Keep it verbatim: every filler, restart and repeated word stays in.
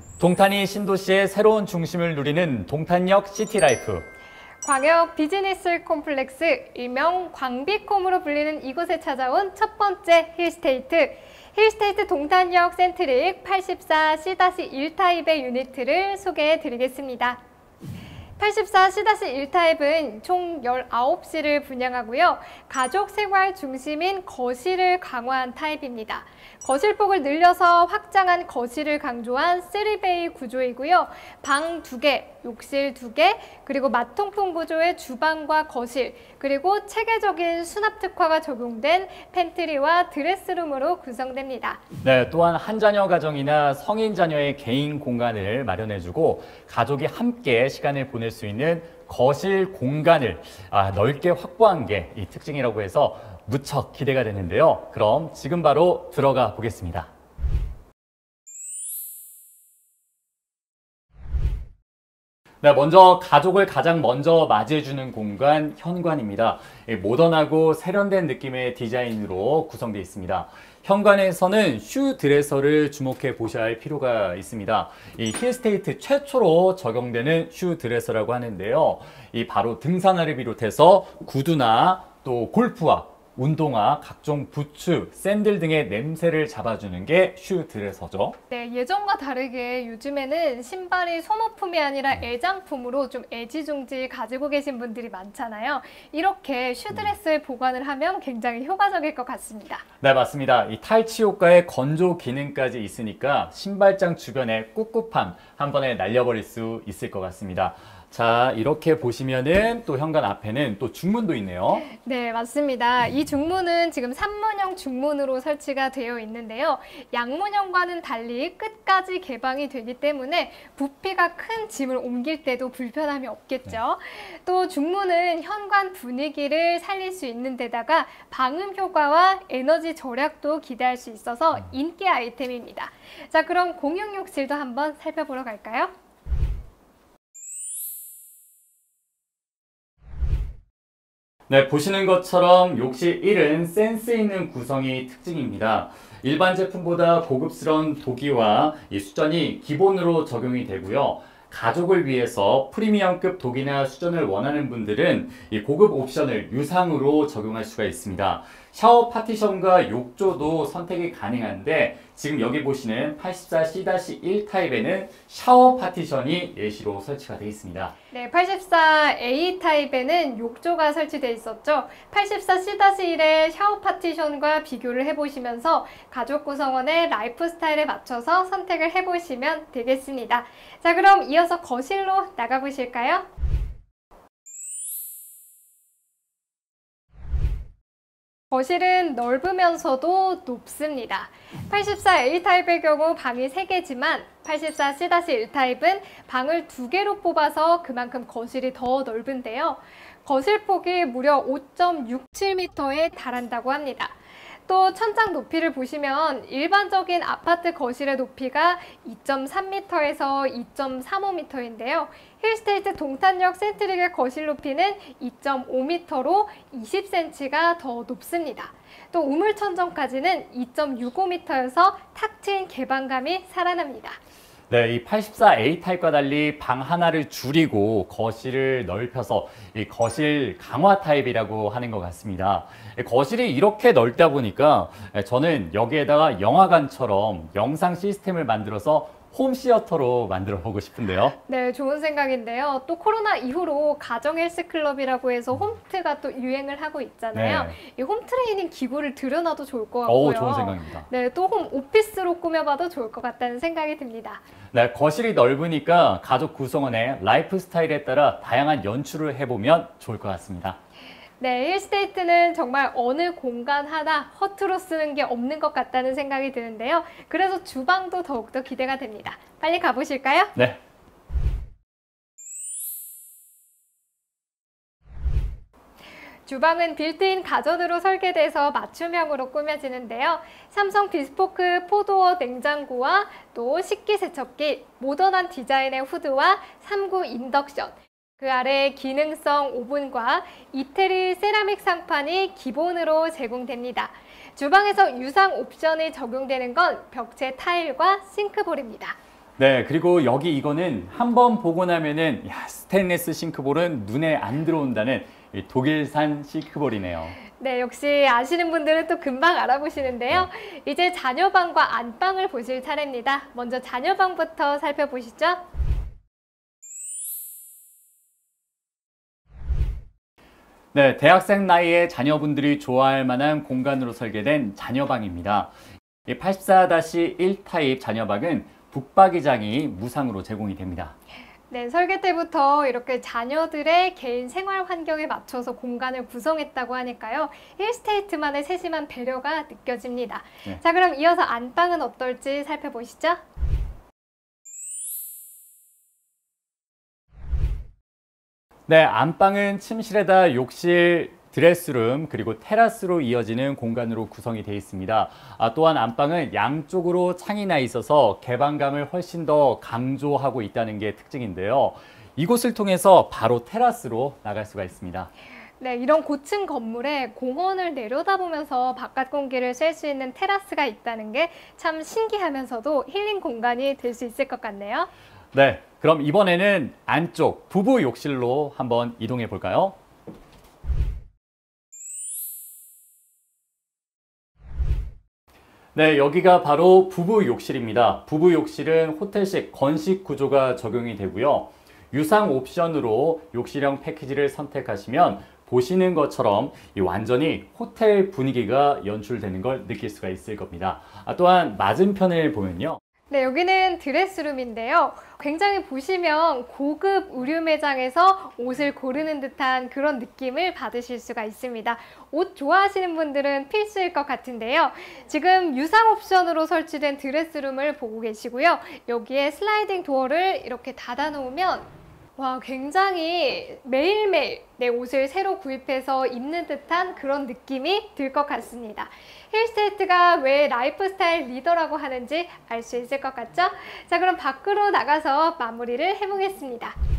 동탄이 신도시의 새로운 중심을 누리는 동탄역 시티라이프. 광역 비즈니스 콤플렉스, 일명 광비콤으로 불리는 이곳에 찾아온 첫 번째 힐스테이트. 힐스테이트 동탄역 센트릭 팔십사 씨 일 타입의 유니트를 소개해 드리겠습니다. 팔십사 씨 일 타입은 총 열아홉 시를 분양하고요. 가족 생활 중심인 거실을 강화한 타입입니다. 거실폭을 늘려서 확장한 거실을 강조한 쓰리베이 구조이고요. 방 두 개, 욕실 두 개, 그리고 마통풍 구조의 주방과 거실, 그리고 체계적인 수납 특화가 적용된 팬트리와 드레스룸으로 구성됩니다. 네, 또한 한 자녀 가정이나 성인 자녀의 개인 공간을 마련해주고 가족이 함께 시간을 보낼 수 있는 거실 공간을 아, 넓게 확보한 게 이 특징이라고 해서 무척 기대가 되는데요. 그럼 지금 바로 들어가 보겠습니다. 네, 먼저 가족을 가장 먼저 맞이해주는 공간, 현관입니다. 모던하고 세련된 느낌의 디자인으로 구성되어 있습니다. 현관에서는 슈 드레서를 주목해 보셔야 할 필요가 있습니다. 이 힐스테이트 최초로 적용되는 슈 드레서라고 하는데요. 이 바로 등산화를 비롯해서 구두나 또 골프화, 운동화, 각종 부츠, 샌들 등의 냄새를 잡아주는 게 슈 드레서죠. 네, 예전과 다르게 요즘에는 신발이 소모품이 아니라 애장품으로 좀 애지중지 가지고 계신 분들이 많잖아요. 이렇게 슈 드레스에 보관을 하면 굉장히 효과적일 것 같습니다. 네, 맞습니다. 이 탈취 효과의 건조 기능까지 있으니까 신발장 주변의 꿉꿉함 한 번에 날려버릴 수 있을 것 같습니다. 자, 이렇게 보시면은 또 현관 앞에는 또 중문도 있네요. 네, 맞습니다. 이 중문은 지금 삼문형 중문으로 설치가 되어 있는데요. 양문형과는 달리 끝까지 개방이 되기 때문에 부피가 큰 짐을 옮길 때도 불편함이 없겠죠. 네. 또 중문은 현관 분위기를 살릴 수 있는 데다가 방음 효과와 에너지 절약도 기대할 수 있어서 인기 아이템입니다. 자, 그럼 공용 욕실도 한번 살펴보러 갈까요? 네, 보시는 것처럼 욕실 일은 센스 있는 구성이 특징입니다. 일반 제품보다 고급스러운 도기와 이 수전이 기본으로 적용이 되고요. 가족을 위해서 프리미엄급 도기나 수전을 원하는 분들은 이 고급 옵션을 유상으로 적용할 수가 있습니다. 샤워 파티션과 욕조도 선택이 가능한데 지금 여기 보시는 팔십사 씨 일 타입에는 샤워 파티션이 예시로 설치가 되어 있습니다. 네, 팔십사 에이 타입에는 욕조가 설치되어 있었죠. 팔십사 씨 일의 샤워 파티션과 비교를 해보시면서 가족 구성원의 라이프 스타일에 맞춰서 선택을 해보시면 되겠습니다. 자, 그럼 이어서 거실로 나가보실까요? 거실은 넓으면서도 높습니다. 팔십사 에이 타입의 경우 방이 세 개지만 팔십사 씨 일 타입은 방을 두 개로 뽑아서 그만큼 거실이 더 넓은데요. 거실 폭이 무려 오 점 육칠 미터에 달한다고 합니다. 또 천장 높이를 보시면 일반적인 아파트 거실의 높이가 이 점 삼 미터에서 이 점 삼오 미터인데요. 힐스테이트 동탄역 센트릭의 거실 높이는 이 점 오 미터로 이십 센티미터가 더 높습니다. 또 우물 천정까지는 이 점 육오 미터여서 탁 트인 개방감이 살아납니다. 네, 이 팔십사 에이 타입과 달리 방 하나를 줄이고 거실을 넓혀서 이 거실 강화 타입이라고 하는 것 같습니다. 거실이 이렇게 넓다 보니까 저는 여기에다가 영화관처럼 영상 시스템을 만들어서 홈시어터로 만들어 보고 싶은데요. 네, 좋은 생각인데요. 또 코로나 이후로 가정 헬스클럽이라고 해서 홈트가 또 유행을 하고 있잖아요. 네. 이 홈트레이닝 기구를 들여놔도 좋을 것 같고요. 오, 좋은 생각입니다. 네, 또 홈 오피스로 꾸며봐도 좋을 것 같다는 생각이 듭니다. 네, 거실이 넓으니까 가족 구성원의 라이프 스타일에 따라 다양한 연출을 해보면 좋을 것 같습니다. 네, 힐스테이트는 정말 어느 공간 하나 허투루 쓰는 게 없는 것 같다는 생각이 드는데요. 그래서 주방도 더욱더 기대가 됩니다. 빨리 가보실까요? 네. 주방은 빌트인 가전으로 설계돼서 맞춤형으로 꾸며지는데요. 삼성 비스포크 포도어 냉장고와 또 식기세척기, 모던한 디자인의 후드와 삼 구 인덕션, 그 아래 기능성 오븐과 이태리 세라믹 상판이 기본으로 제공됩니다. 주방에서 유상 옵션이 적용되는 건 벽체 타일과 싱크볼입니다. 네, 그리고 여기 이거는 한번 보고 나면은 야, 스테인리스 싱크볼은 눈에 안 들어온다는 이 독일산 싱크볼이네요. 네, 역시 아시는 분들은 또 금방 알아보시는데요. 이제 자녀방과 안방을 보실 차례입니다. 먼저 자녀방부터 살펴보시죠. 네, 대학생 나이에 자녀분들이 좋아할 만한 공간으로 설계된 자녀방입니다. 이 팔십사 일 타입 자녀방은 북박이장이 무상으로 제공이 됩니다. 네, 설계 때부터 이렇게 자녀들의 개인 생활 환경에 맞춰서 공간을 구성했다고 하니까요. 힐스테이트만의 세심한 배려가 느껴집니다. 네. 자, 그럼 이어서 안방은 어떨지 살펴보시죠. 네, 안방은 침실에다 욕실, 드레스룸, 그리고 테라스로 이어지는 공간으로 구성이 되어 있습니다. 아, 또한 안방은 양쪽으로 창이 나 있어서 개방감을 훨씬 더 강조하고 있다는 게 특징인데요. 이곳을 통해서 바로 테라스로 나갈 수가 있습니다. 네, 이런 고층 건물에 공원을 내려다보면서 바깥 공기를 쐴 수 있는 테라스가 있다는 게 참 신기하면서도 힐링 공간이 될 수 있을 것 같네요. 네, 그럼 이번에는 안쪽 부부 욕실로 한번 이동해 볼까요? 네, 여기가 바로 부부 욕실입니다. 부부 욕실은 호텔식 건식 구조가 적용이 되고요. 유상 옵션으로 욕실형 패키지를 선택하시면 보시는 것처럼 완전히 호텔 분위기가 연출되는 걸 느낄 수가 있을 겁니다. 아, 또한 맞은편을 보면요. 네, 여기는 드레스룸인데요. 굉장히 보시면 고급 의류 매장에서 옷을 고르는 듯한 그런 느낌을 받으실 수가 있습니다. 옷 좋아하시는 분들은 필수일 것 같은데요. 지금 유상 옵션으로 설치된 드레스룸을 보고 계시고요. 여기에 슬라이딩 도어를 이렇게 닫아 놓으면 와, 굉장히 매일매일 내 옷을 새로 구입해서 입는 듯한 그런 느낌이 들 것 같습니다. 힐스테이트가 왜 라이프스타일 리더라고 하는지 알 수 있을 것 같죠? 자, 그럼 밖으로 나가서 마무리를 해보겠습니다.